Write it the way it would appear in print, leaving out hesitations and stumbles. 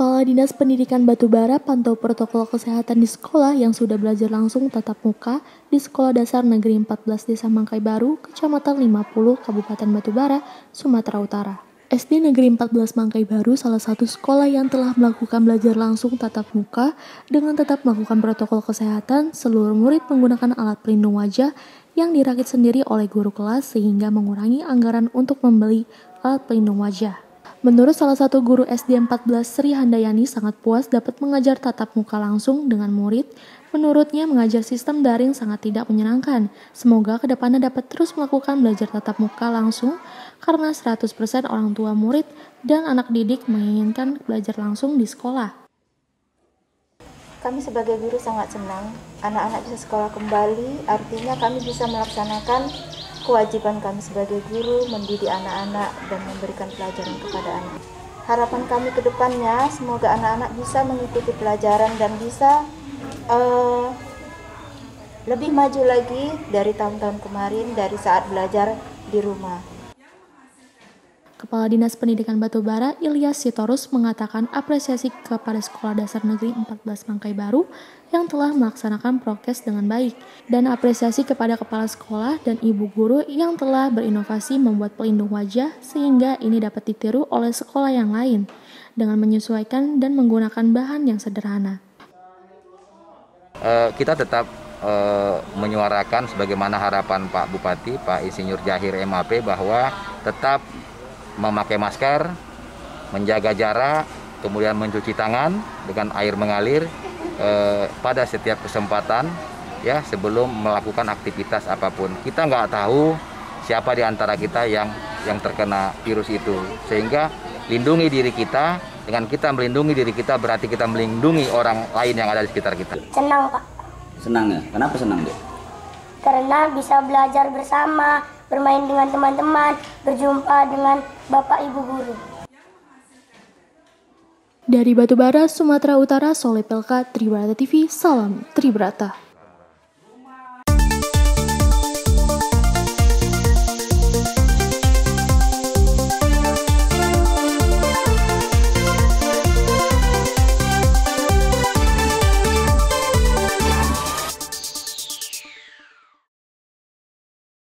Kepala Dinas Pendidikan Batubara pantau protokol kesehatan di sekolah yang sudah belajar langsung tatap muka di Sekolah Dasar Negeri 14 Desa Mangkai Baru, Kecamatan 50, Kabupaten Batubara, Sumatera Utara. SD Negeri 14 Mangkai Baru salah satu sekolah yang telah melakukan belajar langsung tatap muka dengan tetap melakukan protokol kesehatan. Seluruh murid menggunakan alat pelindung wajah yang dirakit sendiri oleh guru kelas sehingga mengurangi anggaran untuk membeli alat pelindung wajah. Menurut salah satu guru SD 14 Sri Handayani sangat puas dapat mengajar tatap muka langsung dengan murid. Menurutnya mengajar sistem daring sangat tidak menyenangkan. Semoga kedepannya dapat terus melakukan belajar tatap muka langsung karena 100% orang tua murid dan anak didik menginginkan belajar langsung di sekolah. Kami sebagai guru sangat senang anak-anak bisa sekolah kembali, artinya kami bisa melaksanakan kewajiban kami sebagai guru mendidik anak-anak dan memberikan pelajaran kepada anak. Harapan kami ke depannya semoga anak-anak bisa mengikuti pelajaran dan bisa lebih maju lagi dari tahun-tahun kemarin dari saat belajar di rumah. Kepala Dinas Pendidikan Batubara Ilyas Sitorus mengatakan apresiasi kepada Sekolah Dasar Negeri 14 Mangkai Baru yang telah melaksanakan prokes dengan baik dan apresiasi kepada kepala sekolah dan ibu guru yang telah berinovasi membuat pelindung wajah sehingga ini dapat ditiru oleh sekolah yang lain dengan menyesuaikan dan menggunakan bahan yang sederhana. Kita tetap menyuarakan sebagaimana harapan Pak Bupati, Pak Insinyur Jahir MAP bahwa tetap memakai masker, menjaga jarak, kemudian mencuci tangan dengan air mengalir pada setiap kesempatan ya sebelum melakukan aktivitas apapun. Kita nggak tahu siapa di antara kita yang terkena virus itu, sehingga lindungi diri kita. Dengan kita melindungi diri kita berarti kita melindungi orang lain yang ada di sekitar kita. Senang, Pak. Senang ya? Kenapa senang, Dek? Karena bisa belajar bersama, bermain dengan teman-teman, berjumpa dengan Bapak Ibu guru. Dari Batubara, Sumatera Utara, Soleh Pelka, Tribrata TV, salam Tribrata.